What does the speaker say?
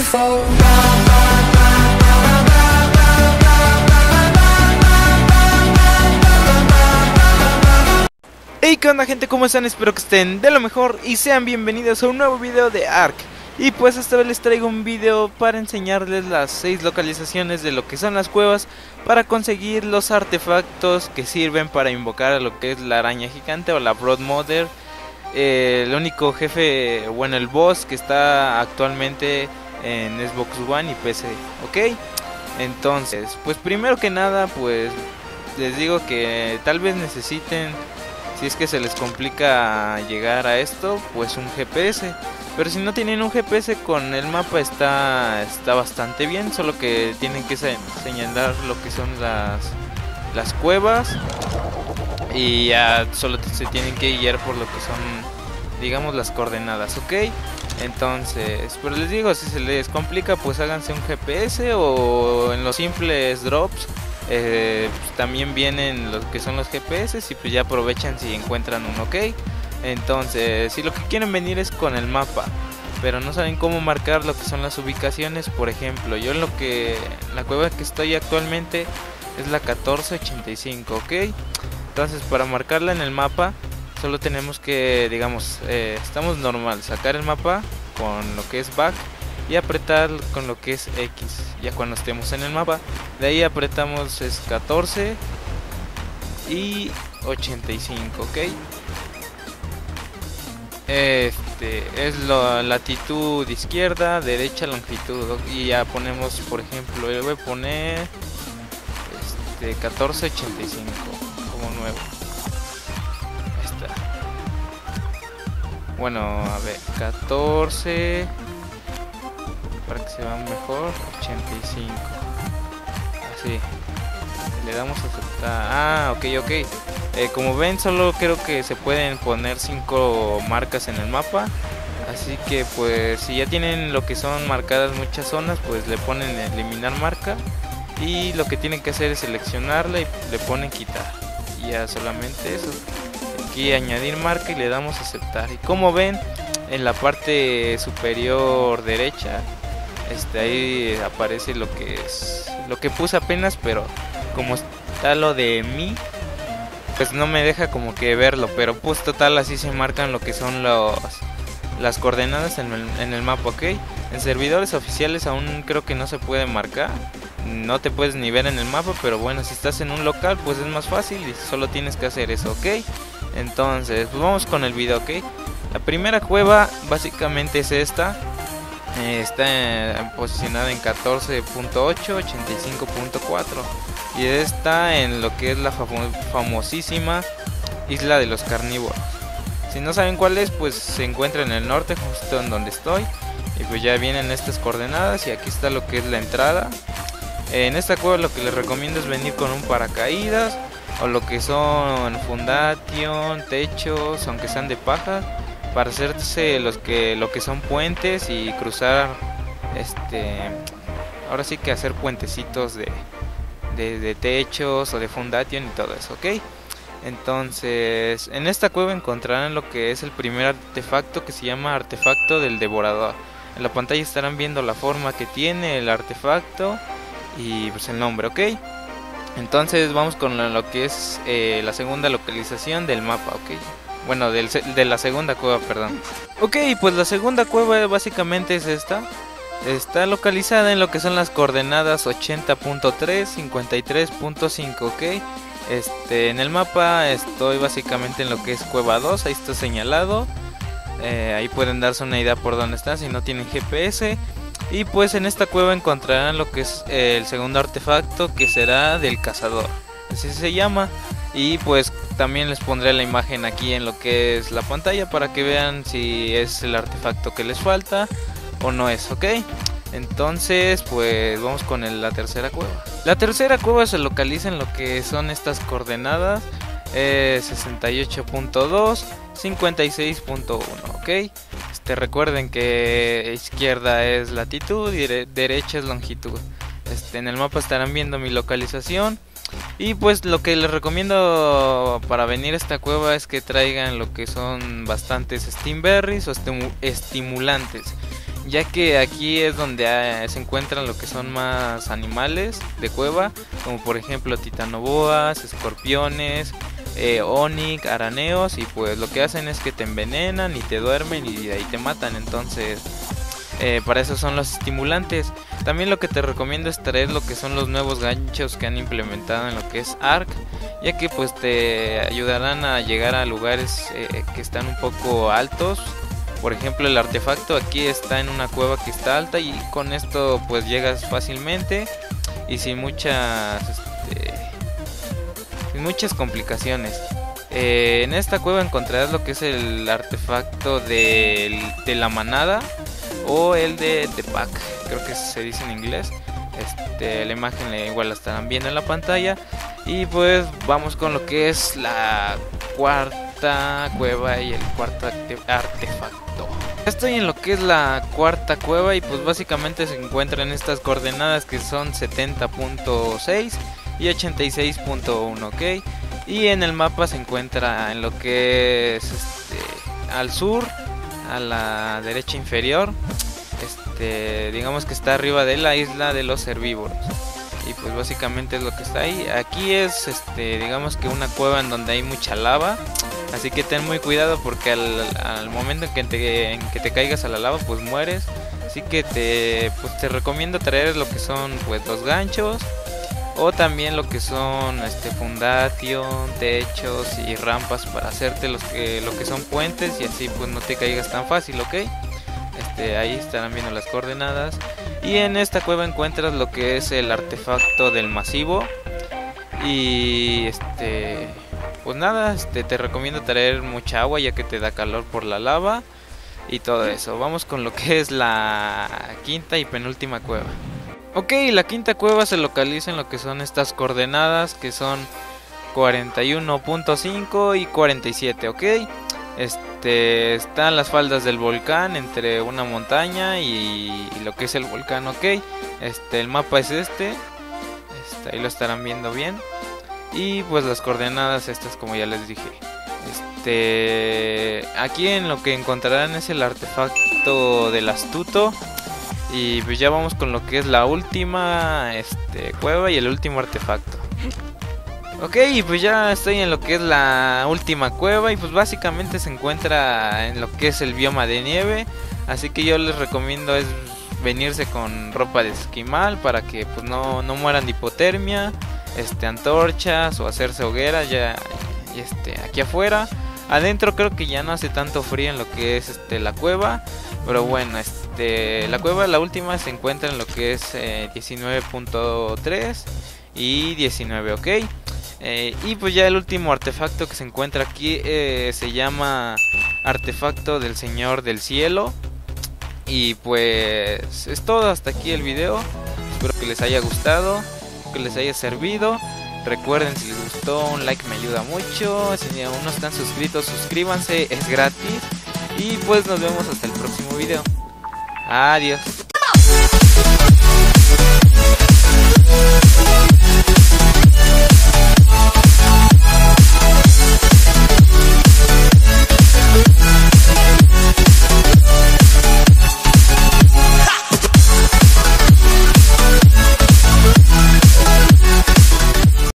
before. Hey, ¿qué onda, gente? ¿Cómo están? Espero que estén de lo mejor y sean bienvenidos a un nuevo video de Ark. Y pues esta vez les traigo un video para enseñarles las 6 localizaciones de lo que son las cuevas para conseguir los artefactos que sirven para invocar a lo que es la araña gigante o la Broodmother. El único jefe, bueno, el boss que está actualmente en Xbox One y PC, ¿ok? Entonces, pues primero que nada, pues les digo que tal vez necesiten, si es que se les complica llegar a esto, pues un GPS. Pero si no tienen un GPS, con el mapa está bastante bien. Solo que tienen que señalar lo que son las cuevas. Y ya solo se tienen que guiar por lo que son, digamos, las coordenadas, ¿ok? Entonces, pero les digo, si se les complica, pues háganse un GPS. O en los simples drops pues también vienen lo que son los GPS. Y pues ya aprovechan si encuentran uno, ¿ok? Entonces, si lo que quieren venir es con el mapa, pero no saben cómo marcar lo que son las ubicaciones, por ejemplo, yo la cueva que estoy actualmente es la 1485, ¿ok? Entonces, para marcarla en el mapa, solo tenemos que, digamos, estamos normal, sacar el mapa con lo que es back y apretar con lo que es X. Ya cuando estemos en el mapa, de ahí apretamos es 14 y 85, ¿ok? Es la latitud izquierda, derecha, longitud, y ya ponemos, por ejemplo, yo voy a poner 1485 como nuevo. Ahí está. Bueno, a ver, 14 para que se vean mejor, 85. Así. Le damos a aceptar. Ah, ok. Como ven, solo creo que se pueden poner 5 marcas en el mapa. Así que pues si ya tienen lo que son marcadas muchas zonas, pues le ponen eliminar marca. Y lo que tienen que hacer es seleccionarla y le ponen quitar. Y ya solamente eso. Aquí añadir marca y le damos a aceptar. Y como ven, en la parte superior derecha, ahí aparece lo que puse apenas, pero como está lo de mí, pues no me deja como que verlo, pero pues total así se marcan lo que son las coordenadas en el mapa, ¿ok? En servidores oficiales aún creo que no se puede marcar, no te puedes ni ver en el mapa, pero bueno, si estás en un local pues es más fácil y solo tienes que hacer eso, ¿ok? Entonces, pues vamos con el video, ¿ok? La primera cueva básicamente es esta. Está posicionada en 14.8, 85.4 y está en lo que es la famosísima isla de los carnívoros. Si no saben cuál es, pues se encuentra en el norte, justo en donde estoy. Y pues ya vienen estas coordenadas y aquí está lo que es la entrada. En esta cueva lo que les recomiendo es venir con un paracaídas o lo que son fundation, techos, aunque sean de paja, para hacerse lo que son puentes y cruzar, ahora sí que hacer puentecitos de techos o de fundation y todo eso, ¿ok? Entonces, en esta cueva encontrarán lo que es el primer artefacto, que se llama artefacto del devorador. En la pantalla estarán viendo la forma que tiene el artefacto y pues el nombre, ¿ok? Entonces vamos con lo que es la segunda localización del mapa, ¿ok? Bueno, de la segunda cueva, perdón. Ok, pues la segunda cueva básicamente es esta. Está localizada en lo que son las coordenadas 80.3, 53.5, ok. En el mapa estoy básicamente en lo que es cueva 2, ahí está señalado. Ahí pueden darse una idea por dónde está si no tienen GPS. Y pues en esta cueva encontrarán lo que es el segundo artefacto, que será del cazador, así se llama. Y pues también les pondré la imagen aquí en lo que es la pantalla para que vean si es el artefacto que les falta o no es, ¿ok? Entonces pues vamos con la tercera cueva. La tercera cueva se localiza en lo que son estas coordenadas 68.2, 56.1, ¿ok? Recuerden que izquierda es latitud y derecha es longitud. En el mapa estarán viendo mi localización. Y pues lo que les recomiendo para venir a esta cueva es que traigan lo que son bastantes steamberries o estimulantes, ya que aquí es donde se encuentran lo que son más animales de cueva, como por ejemplo titanoboas, escorpiones, onix, araneos, y pues lo que hacen es que te envenenan y te duermen y de ahí te matan. Entonces para eso son los estimulantes. También lo que te recomiendo es traer lo que son los nuevos ganchos que han implementado en lo que es Ark, ya que pues te ayudarán a llegar a lugares que están un poco altos. Por ejemplo, el artefacto aquí está en una cueva que está alta, y con esto pues llegas fácilmente y sin muchas complicaciones. En esta cueva encontrarás lo que es el artefacto de la manada, o el de Pack, creo que se dice en inglés. La imagen igual la estarán viendo en la pantalla. Y pues vamos con lo que es la cuarta cueva y el cuarto artefacto. Estoy en lo que es la cuarta cueva, y pues básicamente se encuentran estas coordenadas que son 70.6 y 86.1, ok. Y en el mapa se encuentra en lo que es al sur, a la derecha inferior, digamos que está arriba de la isla de los herbívoros, y pues básicamente es lo que está ahí. Aquí es digamos que una cueva en donde hay mucha lava, así que ten muy cuidado, porque al momento en que te caigas a la lava pues mueres. Así que te recomiendo traer lo que son pues los ganchos, o también lo que son fundación, techos y rampas para hacerte lo que son puentes, y así pues no te caigas tan fácil, ok. Ahí estarán viendo las coordenadas. Y en esta cueva encuentras lo que es el artefacto del masivo. Y pues nada, te recomiendo traer mucha agua, ya que te da calor por la lava y todo eso. Vamos con lo que es la quinta y penúltima cueva. Ok, la quinta cueva se localiza en lo que son estas coordenadas, que son 41.5 y 47, ok. Están las faldas del volcán entre una montaña y lo que es el volcán, ok. El mapa es ahí lo estarán viendo bien. Y pues las coordenadas estas, como ya les dije. Aquí en lo que encontrarán es el artefacto del astuto. Y pues ya vamos con lo que es la última cueva y el último artefacto. Ok, pues ya estoy en lo que es la última cueva, y pues básicamente se encuentra en lo que es el bioma de nieve. Así que yo les recomiendo es venirse con ropa de esquimal para que pues no mueran de hipotermia, antorchas o hacerse hoguera ya aquí afuera. Adentro creo que ya no hace tanto frío en lo que es la cueva, pero bueno, la cueva, la última, se encuentra en lo que es 19.3 y 19, ok. Y pues ya el último artefacto que se encuentra aquí se llama artefacto del Señor del Cielo. Y pues es todo, hasta aquí el video. Espero que les haya gustado, que les haya servido. Recuerden, si les gustó, un like me ayuda mucho. Si aún no están suscritos, suscríbanse, es gratis. Y pues nos vemos hasta el próximo video. Adiós.